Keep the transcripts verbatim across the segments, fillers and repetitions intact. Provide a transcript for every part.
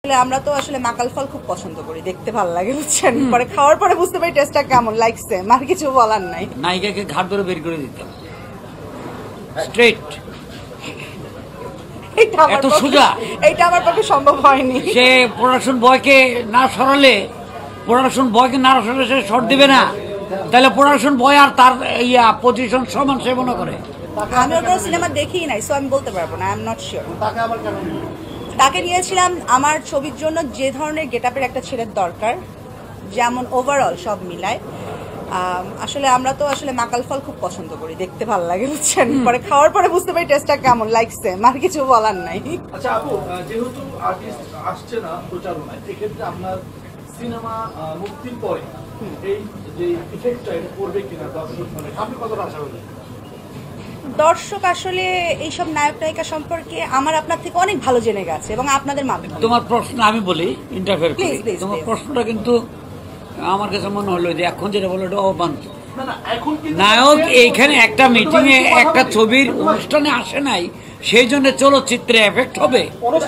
আমরা তো আসলে মাকাল ফল খুব পছন্দ করি, দেখতে ভালো লাগে বুঝছেন, পরে খাওয়ার পরে বুঝতে পারি টেস্টটা কেমন লাগছে, আর কিছু বলার নাই। নায়িকাকে ঘাট ধরে বের করে দিতাম স্ট্রেট, এত সোজা। এইটা আমার পক্ষে সম্ভব হয়নি। সে প্রোডাকশন বয়কে না সরালে, প্রোডাকশন বয়কে না সরালে সে শর্ট দিবে না, তাহলে প্রোডাকশন বয় আর তার ইয়া পজিশন সমান সে মনে করে। আমি ওর কোনো সিনেমা দেখিই নাই, সো আমি বলতে পারবো না, আই এম নট শিওর। তাকে নিয়েছিলাম আমার ছবির জন্য যে ধরনের গেটআপের একটা ছেলের দরকার, যেমন ওভারঅল সব মিলায়। আসলে আমরা তো আসলে মাকাল ফল খুব পছন্দ করি, দেখতে ভালো লাগে বুঝছেন, পরে খাওয়ার পরে বুঝতে পারি টেস্টটা কেমন লাগছে, আর কিছু বলার নাই। আচ্ছা আপু, যেহেতু আর্টিস্ট আসছে না প্রচারণায়, এক্ষেত্রে আপনার সিনেমা মুক্তির পরে এই যে ইফেক্টটা এটা করবে কিনা দর্শক, মানে আপনি কতটা আশাবাদী? দর্শক আসলে এইসব নায়ক নায়িকা সম্পর্কে আমার আপনার থেকে অনেক ভালো জেনে গেছে এবং আপনাদের মাধ্যমে। তোমার প্রশ্ন আমি বলি, ইন্টারফেয়ার করি, তোমার প্রশ্নটা কিন্তু আমার কাছে মনে হলো যে এখন যেটা বলো এটা অবান্তর। নায়ক এইখানে একটা মিটিং এ একটা ছবির অনুষ্ঠানে আসে নাই, সেই জন্য চলচ্চিত্রে এফেক্ট হবে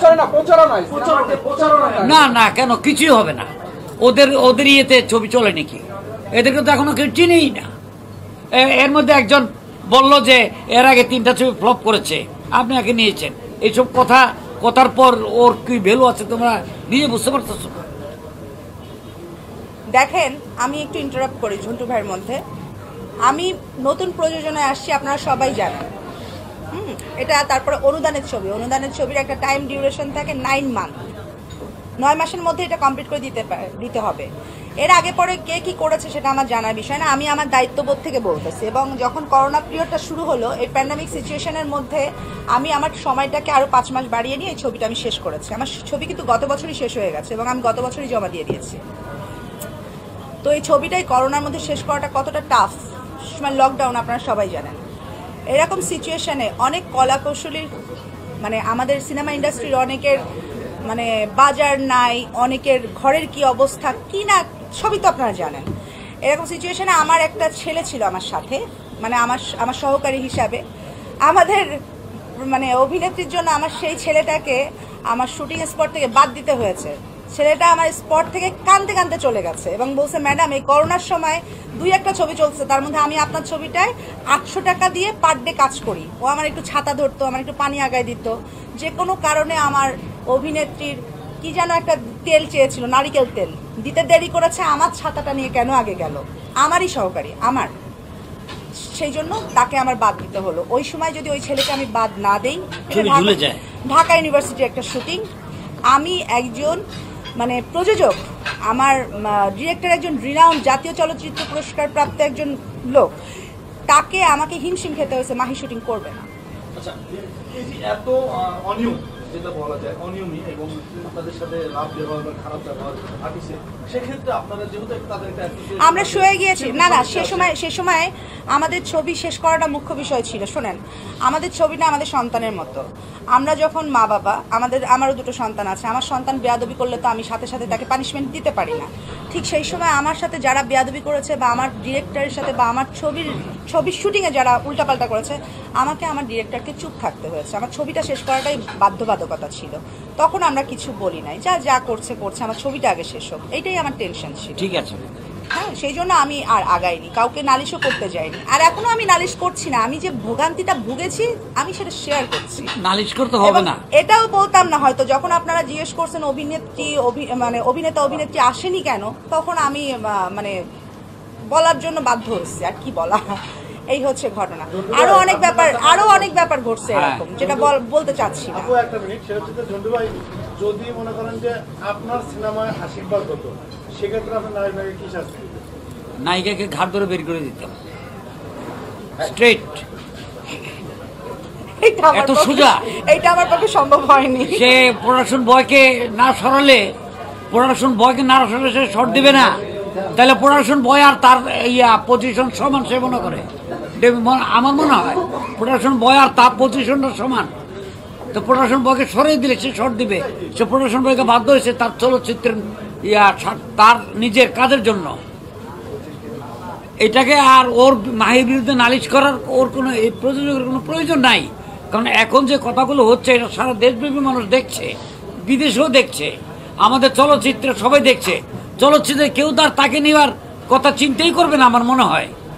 না? না, কেন কিছুই হবে না। ওদের ওদের ইয়েতে ছবি চলে নাকি? এদেরকে তো এখনো কেউ চিনেই না। এর মধ্যে একজন বলল যে এর আগে তিনটা ছবি ফ্লপ করেছে, আপনি আগে নিয়েছেন। এইসব কথা কথার পর ওর কি ভ্যালু আছে তোমরা নিজে বুঝতে পারতেছ? দেখেন, আমি একটু ইন্টারাপ্ট করি ঝন্টু ভাইয়ের মধ্যে। আমি নতুন প্রযোজনায় আসছি, আপনারা সবাই জানেন। হুম এটা তারপরে অনুদানের ছবি, অনুদানের ছবির একটা টাইম ডিউরেশন থাকে নাইন মান্থ, নয় মাসের মধ্যে এটা কমপ্লিট করে দিতে দিতে হবে। এর আগে পরে কে কি করেছে সেটা আমার জানার বিষয় না, আমি আমার দায়িত্ববোধ থেকে বলতেছি। এবং যখন করোনা পিরিয়ডটা শুরু হলো, এই প্যান্ডামিক সিচুয়েশনের মধ্যে আমি আমার সময়টাকে আরো পাঁচ মাস বাড়িয়ে নিয়ে এই ছবিটা আমি শেষ করেছি। আমার ছবি কিন্তু গত বছরই শেষ হয়ে গেছে এবং আমি গত বছরই জমা দিয়ে দিয়েছি। তো এই ছবিটাই করোনার মধ্যে শেষ করাটা কতটা টাফ, মানে লকডাউন আপনারা সবাই জানেন। এরকম সিচুয়েশনে অনেক কলা কৌশলীর, মানে আমাদের সিনেমা ইন্ডাস্ট্রির অনেকের মানে বাজার নাই, অনেকের ঘরের কি অবস্থা কি না সবই তো আপনারা জানেন। এরকম সিচুয়েশনে আমার একটা ছেলে ছিল আমার সাথে, মানে আমার আমার সহকারী হিসাবে। আমাদের মানে অভিনেত্রীর জন্য আমার সেই ছেলেটাকে আমার শুটিং স্পট থেকে বাদ দিতে হয়েছে। ছেলেটা আমার স্পট থেকে কাঁদতে কাঁদতে চলে গেছে এবং বলছে, ম্যাডাম এই করোনার সময় দুই একটা ছবি চলছে, তার মধ্যে আমি আপনার ছবিটায় আটশো টাকা দিয়ে পার ডে কাজ করি। ও আমার একটু ছাতা ধরতো, আমার একটু পানি আগায় দিত। যে কোনো কারণে আমার অভিনেত্রীর কি যেন একটা তেল চেয়েছিল, নারিকেল তেল, দিতে দেরি করেছে, আমার ছাতাটা নিয়ে কেন আগে গেল? আমারই সহকারী, আমার, সেই জন্য তাকে আমার বাদ দিতে হলো। ওই সময় যদি ওই ছেলেকে আমি বাদ না দেই, ঢাকা ইউনিভার্সিটির একটা শুটিং, আমি একজন মানে প্রযোজক, আমার ডিরেক্টর একজন রিনাউন্ড জাতীয় চলচ্চিত্র পুরস্কার প্রাপ্ত একজন লোক, তাকে আমাকে হিমশিম খেতে হয়েছে মাহি শুটিং করবে না। আচ্ছা, এই যে এত অনিয়ম, যেটা বলা যায় অনিয়মী এবং তাদের সাথে রাত ব্যবহার বা খারাপ ব্যবহার আছে, সেক্ষেত্রে আপনারা যেহেতু তাদের একটা আমরা শুয়ে গিয়েছি। না না সে সময় সে সময় আমাদের ছবি শেষ করাটা মুখ্য বিষয় ছিল। শোনেন, আমাদের ছবিটা আমাদের সন্তানের মতো। আমরা যখন মা বাবা, আমাদের আমারও দুটো সন্তান আছে, আমার সন্তান বেয়াদবি করলে তো আমি সাথে সাথে তাকে পানিশমেন্ট দিতে পারি না। ঠিক সেই সময় আমার সাথে যারা বেয়াদবি করেছে বা আমার ডিরেক্টরের সাথে বা আমার ছবির ছবির শুটিংয়ে যারা উল্টাপাল্টা করেছে, আমাকে আমার ডিরেক্টরকে চুপ থাকতে হয়েছে। আমার ছবিটা শেষ করাটাই বাধ্যবাধকতা ছিল। তখন আমরা কিছু বলি নাই, যা যা করছে করছে, আমার ছবিটা আগে শেষ হোক, এইটাই আমার টেনশন ছিল। ঠিক আছে, হ্যাঁ, সেই জন্য আমি আর আগাইনি, কাউকে নালিশও করতে যাইনি। আর এখনো আমি নালিশ করছি না। আমি যে ভোগান্তিটা ভুগেছি আমি সেটা শেয়ার করছি। নালিশ করতে হবে না এটাও বলতাম না হয়তো, যখন আপনারা জিজ্ঞেস করছেন অভিনেত্রী মানে অভিনেতা অভিনেত্রী আসেনি কেন, তখন আমি মানে বলার জন্য বাধ্য হচ্ছি। আর কি বলা, এই হচ্ছে ঘটনা। আরো অনেক ব্যাপার আরো অনেক ব্যাপার ঘটছে এরকম, যেটা বলতে চাচ্ছি না। একটা মিনিট, সেটা হচ্ছে ঝন্টু ভাই, যদি মনে করেন যে আপনার সিনেমায় আশীর্বাদ হতো, সেক্ষেত্রে আপনার নায়ক নায়িকা কি শাস্তি দিতেন? নায়িকাকে ঘাট ধরে বের করে দিতাম স্ট্রেট, এত সোজা। এইটা আমার পক্ষে সম্ভব হয়নি। সে প্রোডাকশন বয়কে না সরালে, প্রোডাকশন বয়কে না সরালে সে শর্ট দিবে না, তাহলে প্রোডাকশন বয় আর তার ইয়া পজিশন সমান সে মনে করে। আমার মনে হয় প্রোডাকশন বয় আর তার পজিশনটা সমান। তো প্রোডাকশন বয়কে সরিয়ে দিলে সে শর্ট দিবে। সে প্রোডাকশন বয়কে বাধ্য হয়েছে তার চলচ্চিত্রের ইয়া তার নিজের কাজের জন্য। এটাকে আর ওর মাহির বিরুদ্ধে নালিশ করার ওর কোনো এই প্রযোজকের কোনো প্রয়োজন নাই। কারণ এখন যে কথাগুলো হচ্ছে এটা সারা দেশব্যাপী মানুষ দেখছে, বিদেশেও দেখছে। আমাদের চলচ্চিত্রে সবাই দেখছে, চলচ্চিত্রে কেউ তার তাকে নেওয়ার কথা চিন্তাই করবে না আমার মনে হয়।